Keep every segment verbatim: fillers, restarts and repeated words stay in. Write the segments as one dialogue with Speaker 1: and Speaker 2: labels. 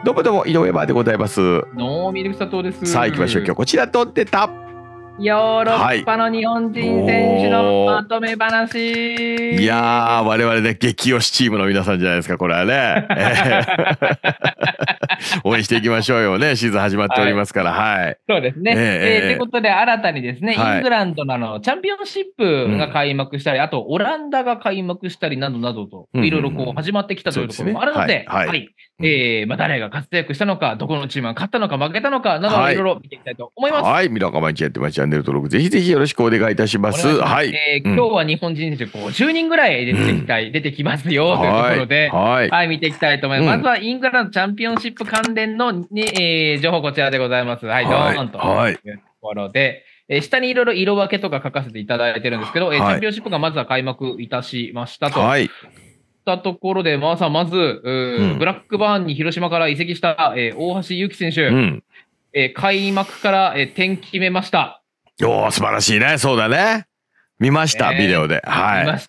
Speaker 1: どうもどうも、井上バーでございます。
Speaker 2: ノーミルク佐藤です。
Speaker 1: さあ行きましょう。今日こちら撮ってた。
Speaker 2: ヨーロッパの日本人選手のまとめ話。
Speaker 1: いやー、我々ね、激推しチームの皆さんじゃないですか、これはね。応援していきましょうよね。シーズン始まっておりますから。はい。はい、
Speaker 2: そうですね。と、えーえー、いうことで、新たにですね、はい、イングランドのあのチャンピオンシップが開幕したり、うん、あと、オランダが開幕したりなどなどと、いろいろこう始まってきたというところもあるので、はい。はい、えー、まあ、誰が活躍したのか、どこのチームが勝ったのか、負けたのか、などいろいろ見ていきたいと思います。
Speaker 1: はい。はい、ミラカ毎日やってます。チャンネル登録、ぜひぜひよろしくお願いいたします。はい。
Speaker 2: えー、今日は日本人選手、こう、じゅうにんぐらい出てきたい、うん、出てきますよ、というところで、はい。はい、見ていきたいと思います。うん、まずは、イングランドチャンピオンシップ関連の、に、えー、情報こちらでございます。はい、どーんと。はい。というところで、えー、下にいろいろ色分けとか書かせていただいてるんですけど、はい、えー、チャンピオンシップがまずは開幕いたしましたと。はい。たところで、まあさん、まず、うん、ブラックバーンに広島から移籍した、えー、大橋祐希選手、うん、えー、開幕から、えー、点決めました。
Speaker 1: おー、素晴らしいね。そうだね。見ました、えー、ビデオで。はい。
Speaker 2: 見ました。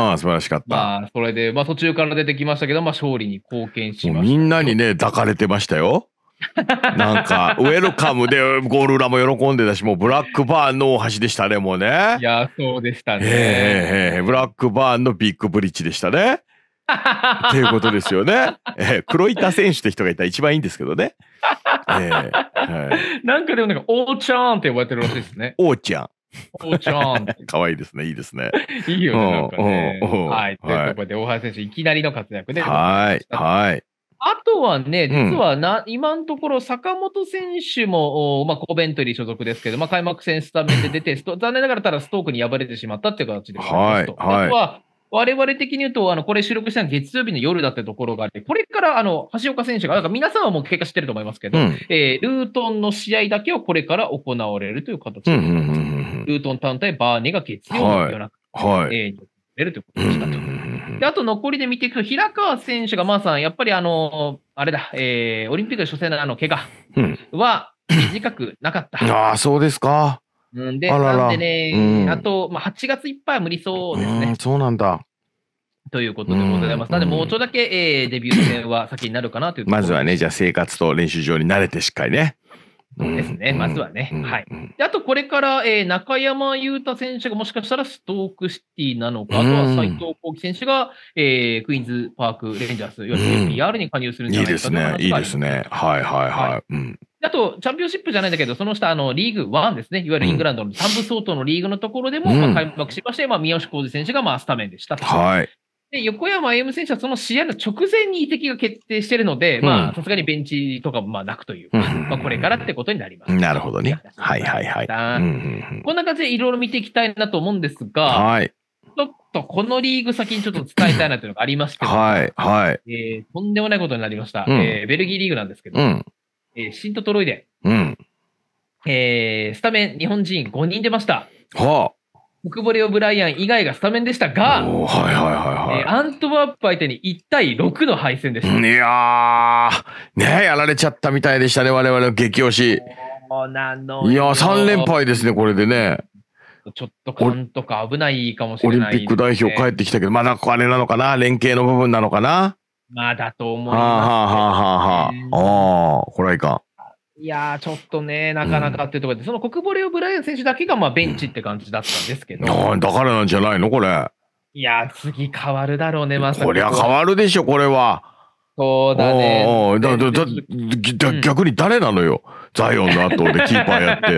Speaker 1: うん、素晴らしかった。
Speaker 2: まあ、それで、まあ途中から出てきましたけど、まあ勝利に貢献しました。
Speaker 1: みんなにね、抱かれてましたよ。なんか、ウェルカムでゴール裏も喜んでたし、もうブラックバーンの大橋でしたね、もうね。
Speaker 2: いや、そうでしたね。
Speaker 1: えー、ブラックバーンのビッグブリッジでしたね。っていうことですよね。えー、黒板選手って人がいたら一番いいんですけどね。えー
Speaker 2: はい、なんかでもなんか、おーちゃんって呼ばれてるらしいですね。
Speaker 1: おーちゃん。
Speaker 2: おーちゃん。
Speaker 1: かわいいですね、いいですね。
Speaker 2: いいよね、なんかね。はい。ということで、大橋選手、いきなりの活躍で。
Speaker 1: はい。はい。
Speaker 2: あとはね、実はな、うん、今のところ、坂本選手も、まあ、コベントリー所属ですけど、まあ、開幕戦スタメンで出て、残念ながらただストークに敗れてしまったっていう形でございますと。はい。はい、あとは、我々的に言うと、あの、これ収録したの月曜日の夜だってところがあって、これから、あの、橋岡選手が、なんか皆さんはもう結果知ってると思いますけど、うん、えー、ルートンの試合だけをこれから行われるという形で、ルートン単体バーニーが月曜の夜中、はいはい、えー、出るということでしたと。で、あと残りで見ていくと、平川選手が、まあさん、やっぱりあの、あれだ、えー、オリンピック初戦のあの、怪我は短くなかった。
Speaker 1: うん、ああ、そうですか。
Speaker 2: うんで、なんでね、うん、あと、まあ、はちがついっぱいは無理そうですね。
Speaker 1: そうなんだ。
Speaker 2: ということでございます。なので、もうちょいだけ、えー、デビュー戦は先になるかなというところ。
Speaker 1: まずはね、じゃあ生活と練習場に慣れてしっかりね。
Speaker 2: ですね、まずはね。はい。で、あと、これから、えー、中山雄太選手がもしかしたらストークシティなのか、あとは斉藤幸輝選手が、えー、クイーンズパークレンジャーズ、いわゆる エーピーアール に加入するんじゃないかという話があります。
Speaker 1: いいですね、いいですね。はいはいはい。うん。
Speaker 2: あと、チャンピオンシップじゃないんだけど、その下、あの、リーグワンですね。いわゆるイングランドのさん部相当のリーグのところでも、うん、まあ、開幕しまして、まあ、三好康二選手が、まあ、スタメンでした。はい。で、横山歩夢選手はその試合の直前に移籍が決定しているので、うん、まあ、さすがにベンチとかもまあなくという、うん、まあ、これからってことになります。
Speaker 1: なるほどね。はいはいはい。
Speaker 2: こんな感じでいろいろ見ていきたいなと思うんですが、はい。ちょっとこのリーグ先にちょっと伝えたいなというのがありまして、
Speaker 1: はい、はい。
Speaker 2: えー、とんでもないことになりました。うん、えー、ベルギーリーグなんですけど、うん、えー、シントトロイデ、うん、えー、スタメン日本人ごにん出ました。はあ。クボレオ・ブライアン以外がスタメンでしたが、はいはいはいはい、えー、アントワープ相手にいちたいろくの敗戦でした。
Speaker 1: いやー、ねえ、やられちゃったみたいでしたね、我々の激推し。
Speaker 2: そうなの。
Speaker 1: いやー、さん連敗ですね、これでね。
Speaker 2: ちょっと監督危ないかもしれない、ね、
Speaker 1: オリンピック代表帰ってきたけど、まだあれなのかな、連携の部分なのかな。
Speaker 2: まあだと思います、ね。
Speaker 1: はあはあはあはあ。ああ、これはいかん。
Speaker 2: いやー、ちょっとね、なかなかっていうところで、うん、その国ボレオ・ブライアン選手だけがまあベンチって感じだったんですけど。
Speaker 1: うん、だからなんじゃないのこれ。
Speaker 2: いやー、次変わるだろうね、まさか。
Speaker 1: こりゃ変わるでしょ、これは。
Speaker 2: そうだね。
Speaker 1: だだだだ逆に誰なのよ。ザイオンの後でキーパーやって。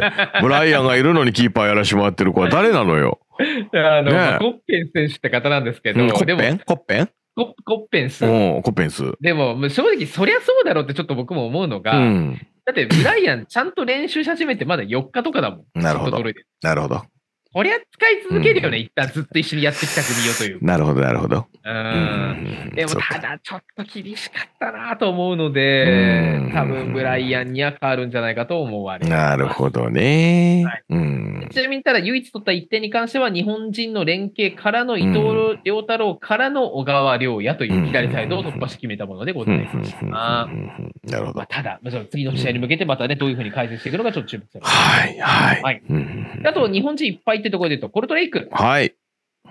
Speaker 1: ブライアンがいるのにキーパーやらしてもらってる子は誰なのよ。
Speaker 2: あの、ねまあ、コッペン選手って方なんですけど。うん、
Speaker 1: コッペンコッペン
Speaker 2: コッペンス。
Speaker 1: うん、コッペンス。
Speaker 2: でも、正直、そりゃそうだろうってちょっと僕も思うのが、うん、だって、ブライアンちゃんと練習し始めてまだよっかとかだもん。
Speaker 1: なるほど。なるほど。
Speaker 2: こりゃ使い続けるよね、うん、一旦ずっと一緒にやってきた国よという。
Speaker 1: なるほど、なるほど。
Speaker 2: うん。でも、ただ、ちょっと厳しかったなと思うので、多分、ブライアンには変わるんじゃないかと思われます。
Speaker 1: なるほどね。
Speaker 2: はいうん、ちなみに、ただ、唯一取ったいってんに関しては、日本人の連携からの伊藤亮太郎からの小川亮也という左サイドを突破し決めたものでございました。な
Speaker 1: るほど。
Speaker 2: ただ、次の試合に向けてまたね、どういうふうに改善していくのか、ちょっと注目されます。
Speaker 1: はい、はい。
Speaker 2: はい。あと、日本人いっぱいってところで言うと、コルトレイク。
Speaker 1: はい。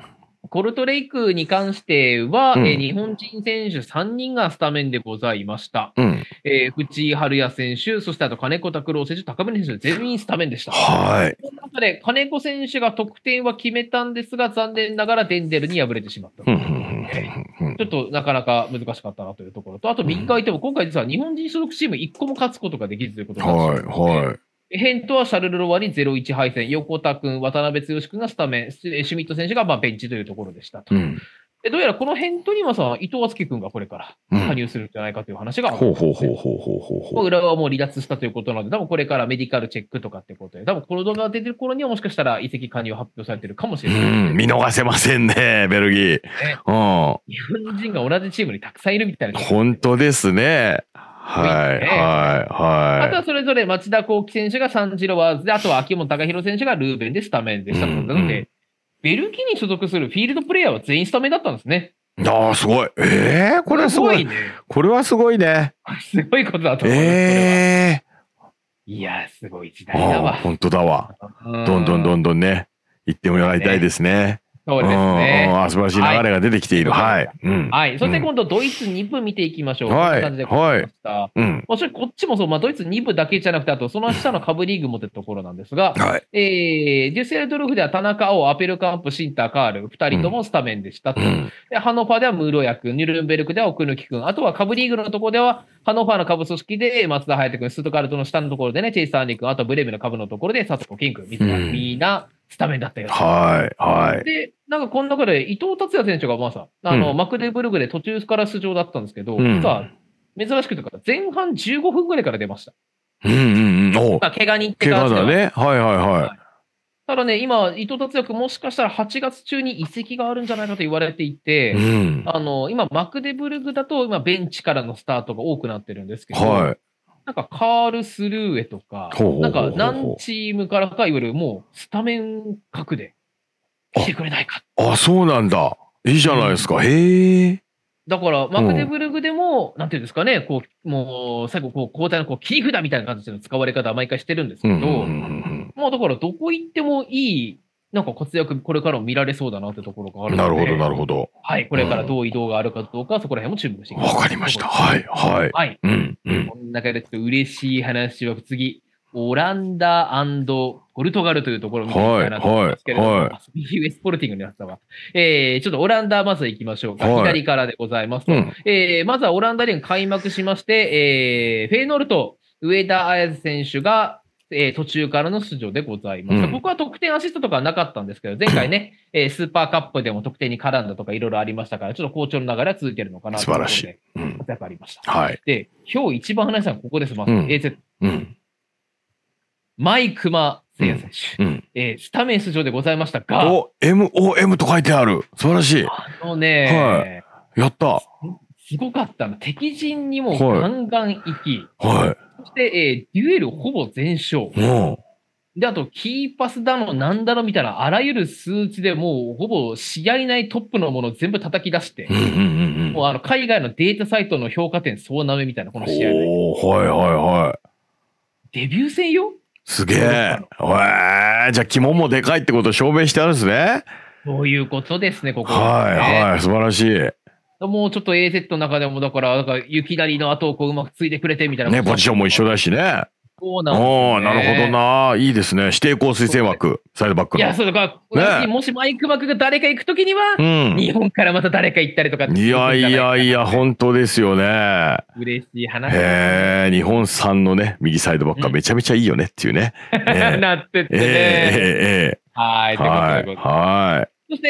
Speaker 2: コルトレイクに関しては、
Speaker 1: うん
Speaker 2: えー日本人選手さんにんがスタメンでございました。
Speaker 1: うん。
Speaker 2: えー、藤井春也選手、そしてあと金子拓郎選手、高宗選手、全員スタメンでした。
Speaker 1: はい。
Speaker 2: その中で金子選手が得点は決めたんですが、残念ながらデンデルに敗れてしまった。
Speaker 1: うんうんうんうん
Speaker 2: ちょっとなかなか難しかったなというところと、あと右側いても、今回実は日本人所属チームいっこも勝つことができずということなんですよ。
Speaker 1: はいはい。
Speaker 2: ヘントはシャルルロワにゼロいち敗戦、横田君、渡辺剛君がスタメン、シュミット選手がまあベンチというところでしたと。
Speaker 1: うん。
Speaker 2: でどうやらこのヘントにはさ、伊藤敦樹君がこれから加入するんじゃないかという話がある、
Speaker 1: ほうほうほうほうほうほうほう。
Speaker 2: 浦和はもう離脱したということなので、多分これからメディカルチェックとかってことで、多分この動画が出てる頃にはもしかしたら移籍加入発表されてるかもしれない。
Speaker 1: うん、見逃せませんね、ベルギー。
Speaker 2: ね、
Speaker 1: うん。
Speaker 2: 日本人が同じチームにたくさんいるみたいな。
Speaker 1: 本当ですね。はい、はい、はい。
Speaker 2: あとはそれぞれ町田幸喜選手がサンジロワーズで、あとは秋元貴弘選手がルーベンでスタメンでした。なので、ベルギーに所属するフィールドプレイヤーは全員スタメンだったんですね。
Speaker 1: ああ、すごい。ええー、これはすごい。すごいね。これはすごいね。
Speaker 2: すごいことだと思います。ええー。いや、すごい時代だわ。
Speaker 1: 本当だわ。どんどんどんどんね、行ってもらいたいですね。
Speaker 2: そうですね。
Speaker 1: 素晴らしい流れが出てきている。はい。
Speaker 2: はい。そして今度、ドイツに部見ていきましょう。
Speaker 1: はい。
Speaker 2: こんな感じで
Speaker 1: はい。
Speaker 2: うん。もちろんこっちもそう、まあ、ドイツに部だけじゃなくて、あとその下の下部リーグもってところなんですが、
Speaker 1: はい。
Speaker 2: えー、デュッセルドルフでは田中碧、アペルカンプ、シンター、カール、二人ともスタメンでしたと。うん、でハノファーではムーロヤ君、ニュルンベルクでは奥貫君、あとは下部リーグのところでは、ハノファーの下部組織で松田隼人君、ストカルトの下のところでね、チェイス・アーニー君、あとブレムの下部のところで佐藤キン君、みんな、スタメンだったよ。
Speaker 1: はい、はい。
Speaker 2: で、なんかこの中で伊藤達也選手がまあさ、あの、うん、マクデブルグで途中から出場だったんですけど、うん、実は珍しくというか、前半じゅうごふんぐらいから出ました。
Speaker 1: うんうんうん。お
Speaker 2: まあ、怪我人って
Speaker 1: 感じで。怪我だね。はいはいはい。はい、
Speaker 2: ただね、今、伊藤達也君もしかしたらはちがつ中に移籍があるんじゃないかと言われていて、うん、あの、今、マクデブルグだと、今、ベンチからのスタートが多くなってるんですけど、はい、なんかカールスルーエとか、なんか何チームからか、いわゆるもうスタメン格で来てくれないか。
Speaker 1: あ、そうなんだ。いいじゃないですか。うん、へえ。
Speaker 2: だから、マクデブルグでも、なんていうんですかね、こう、もう、最後、こう、交代のこう切り札みたいな感じの使われ方は毎回してるんですけど、もうだから、どこ行ってもいい、なんか活躍、これからも見られそうだなってところがあるので。
Speaker 1: なるほど、なるほど。
Speaker 2: はい、これからどう移動があるかどうか、そこら辺も注目していきます。
Speaker 1: わかりました。はい、はい。
Speaker 2: はい。うん、うん。こんな感じで、ちょっと嬉しい話は次、オランダポルトガルというところを見ていきたいなと思いますけれども、はいはい、ユーエス ポルティングのやつだわ。えー、ちょっとオランダまず行きましょうか。はい、左からでございますと、うん、えー、まずはオランダリーグ開幕しまして、えー、フェイノルト、上田綺世選手が、えー、途中からの出場でございます。うん、僕は得点アシストとかはなかったんですけど、前回ね、えー、スーパーカップでも得点に絡んだとかいろいろありましたから、ちょっと好調の流れは続いてるのかなというところで。
Speaker 1: 素晴らしい。うん、
Speaker 2: やっぱありました。
Speaker 1: はい。
Speaker 2: で、今日一番話したのはここです。まず、うん、エーゼット。うんマイクマ聖也選手、うんうんえー、スタメン出場でございましたが、
Speaker 1: お、エム、お、エム と書いてある。素晴らしい。
Speaker 2: あのね、
Speaker 1: はい、やった。
Speaker 2: すごかったの。敵陣にもガンガン行き、
Speaker 1: はい。
Speaker 2: そして、えー、デュエルほぼ全勝。うんで、あと、キーパスだの、なんだのみたいな、あらゆる数値でもう、ほぼ試合内トップのものを全部叩き出して、もう、あの、海外のデータサイトの評価点総なめみたいな、この試合内。
Speaker 1: おー、はいはいはい。
Speaker 2: デビュー戦よ
Speaker 1: すげえ。えー、じゃあ、肝もでかいってことを証明してあるんですね。
Speaker 2: そういうことですね、ここ、
Speaker 1: ね。はいはい、素晴らしい。
Speaker 2: もうちょっと エーゼット の中でも、だから、だから雪なりの後をこううまくついてくれてみたいな。
Speaker 1: ね、ポジションも一緒だしね。
Speaker 2: そうなんですね。
Speaker 1: なるほどな。いいですね。指定校推薦枠、サイドバックの。
Speaker 2: いや、そうだから、ね、もしマイクマクが誰か行くときには、うん、日本からまた誰か行ったりとか。
Speaker 1: いやいやいや、本当ですよね。
Speaker 2: 嬉しい話。
Speaker 1: へえ、日本産のね、右サイドバックがめちゃめちゃいいよねっていうね。
Speaker 2: なってってね。
Speaker 1: えー、
Speaker 2: はい。
Speaker 1: はい。はい。
Speaker 2: そして、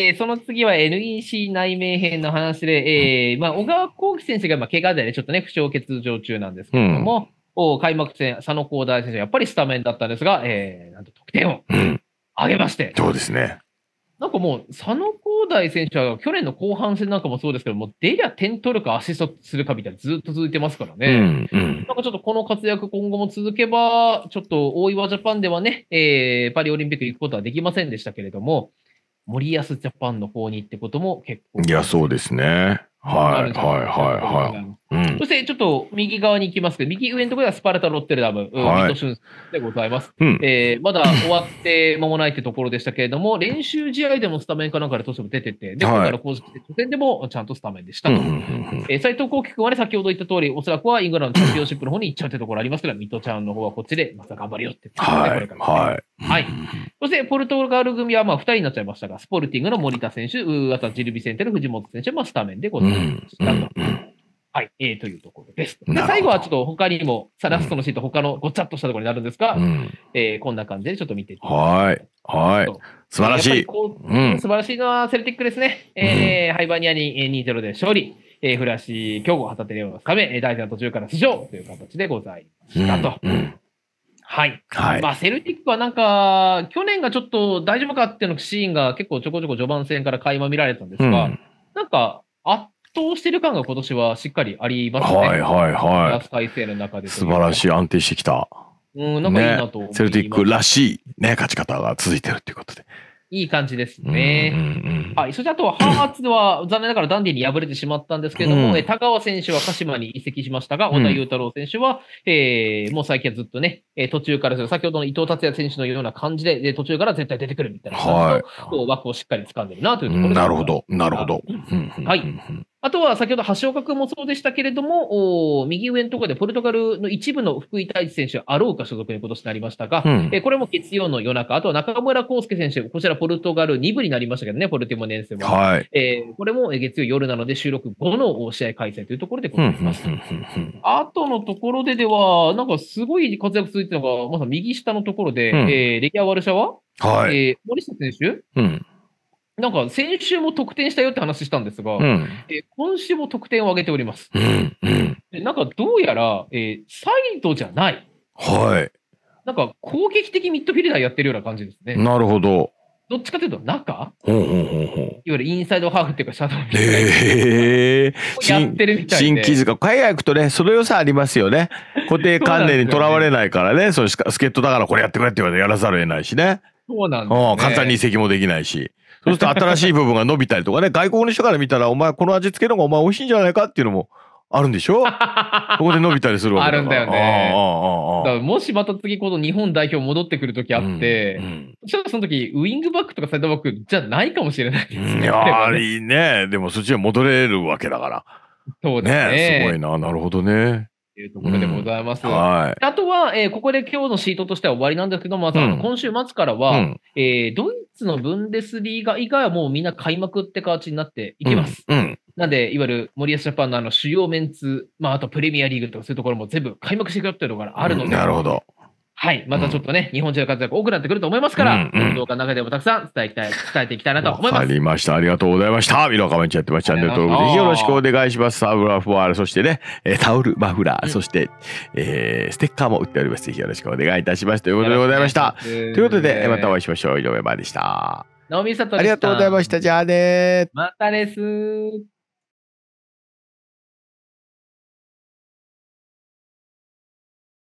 Speaker 2: えー、その次は エヌイーシー 内名編の話で、えー、まあ、小川幸輝選手が、まあ、怪我でね、ちょっとね、負傷欠場中なんですけれども、うん、開幕戦、佐野光大選手はやっぱりスタメンだったんですが、えー、なんと得点を上げまして。
Speaker 1: うん、そうですね。
Speaker 2: なんかもう、佐野光大選手は去年の後半戦なんかもそうですけども、出りゃ点取るかアシストするかみたいなずっと続いてますからね。うんうん、なんかちょっとこの活躍今後も続けば、ちょっと大岩ジャパンではね、えー、パリオリンピック行くことはできませんでしたけれども、森保ジャパンの方にってことも結構。
Speaker 1: いや、そうですね。はい、はい、はい、はい。 うん、
Speaker 2: そしてちょっと右側に行きますけど、右上のところではスパルタ・ロッテルダム、はい、ミッドシュンでございます。うん、えー、まだ終わって間もないってところでしたけれども、練習試合でもスタメンかなんかでどうしても出てて、で、今回の公式初戦でもちゃんとスタメンでしたと。えー、斉藤幸輝君はね、先ほど言った通り、おそらくはイングランドチャンピオンシップの方に行っちゃうってところありますけど、ミッドちゃんの方はこっちでまた頑張るよってところで、これから、はい。はい。そして、ポルトガル組はまあふたりになっちゃいましたが、スポルティングの森田選手、あとはジルビセンテの藤本選手もスタメンでございましたと。はい、えー、というところです。で、最後はちょっと他にも、さラストのシート、他のごちゃっとしたところになるんですが、うん、えー、こんな感じでちょっと見ていきます。
Speaker 1: はい。はい。素晴らしい。
Speaker 2: うん、素晴らしいのはセルティックですね。えー、うん、ハイバニアに にたいゼロ で勝利。えー、フラッシュ、強豪、旗手レオのため、大事な途中から出場という形でございましたと。うんうん、はい。はい。まあ、セルティックはなんか、去年がちょっと大丈夫かっていうのシーンが結構ちょこちょこ序盤戦から垣間見られたんですが、うん、なんか、圧倒してる感が今年はしっかりありますね。
Speaker 1: はいはいはい。
Speaker 2: ラス体制の中で。
Speaker 1: 素晴らしい、安定してきた。
Speaker 2: うん、なんかいいなと思います、ね。
Speaker 1: セルティックらしいね、勝ち方が続いてるっていうことで。
Speaker 2: いい感じですね。うんうんうん、はい。そしてあとは、ハーツでは残念ながらダンディに敗れてしまったんですけれども、うん、田川選手は鹿島に移籍しましたが、小田裕太郎選手は、うん、えー、もう最近はずっとね、途中から、先ほどの伊藤達也選手のような感じで、途中から絶対出てくるみたいな感じの、はい、こう枠をしっかり掴んでるなというところです。
Speaker 1: なるほど、なるほど。
Speaker 2: はい。あとは先ほど橋岡君もそうでしたけれども、右上のところでポルトガルの一部の福井太一選手、アローカ所属に今年になりましたが、うん、えこれも月曜の夜中、あとは中村康介選手、こちらポルトガルに部になりましたけどね、ポルティモネンセは。はい。えー、これも月曜夜なので収録後の試合開催というところでございます。あとのところででは、なんかすごい活躍続いてるのが、まさに右下のところで、うん、えー、レギア・ワルシャワ、はい、えー、森下選手、うんなんか先週も得点したよって話したんですが、うん、えー、今週も得点を上げております。うんうん、でなんかどうやら、えー、サイドじゃない。
Speaker 1: はい。
Speaker 2: なんか攻撃的ミッドフィルダーやってるような感じですね。
Speaker 1: なるほど。
Speaker 2: どっちかというと中
Speaker 1: ほうほうほうほうい
Speaker 2: わゆるインサイドハーフっていうかシャドウみたいな。
Speaker 1: えー、
Speaker 2: やってるみたいで。
Speaker 1: 新規塚。海外行くとね、その良さありますよね。固定観念にとらわれないからね。そう、助っ人だからこれやってくれって言われてやらざるを得ないしね。
Speaker 2: そうなんですね。
Speaker 1: 簡単に移籍もできないし。そうすると新しい部分が伸びたりとかね、外国の人から見たら、お前この味付けの方がお前美味しいんじゃないかっていうのもあるんでしょそこで伸びたりするわけだから。
Speaker 2: あるんだよね。ああああだからもしまた次この日本代表戻ってくるときあって、うんうん、そしたらその時ウイングバックとかサイドバックじゃないかもしれないですね。
Speaker 1: いやー、いいね。でもそっちに戻れるわけだから。
Speaker 2: そうですね。
Speaker 1: ねすごいな。なるほどね。
Speaker 2: というところでございます。
Speaker 1: うんはい、
Speaker 2: あとは、えー、ここで今日のシートとしては終わりなんですけども、また、うん、今週末からは、うんえー、ドイツのブンデスリーガ以外はもうみんな開幕って形になっていきます。うんうん、なんで、いわゆる森保ジャパンのあの主要メンツ、まあ、あとプレミアリーグとかそういうところも全部開幕していくよっていうところがあるので、うん、
Speaker 1: なるほど。
Speaker 2: はい。またちょっとね、うん、日本人の活躍多くなってくると思いますから、うんうん、動画の中でもたくさん伝えたい、伝えていきたいなと思います。
Speaker 1: わかりました。ありがとうございました。ミロカメンチやってます。チャンネル登録ぜひよろしくお願いします。サブラフワール、そしてね、タオル、マフラー、うん、そして、えー、ステッカーも売っております。ぜひよろしくお願いいたします。ということでございました。ということで、またお会いしましょう。井上真でした。
Speaker 2: 直美里でした。
Speaker 1: ありがとうございました。じゃあね
Speaker 2: またです。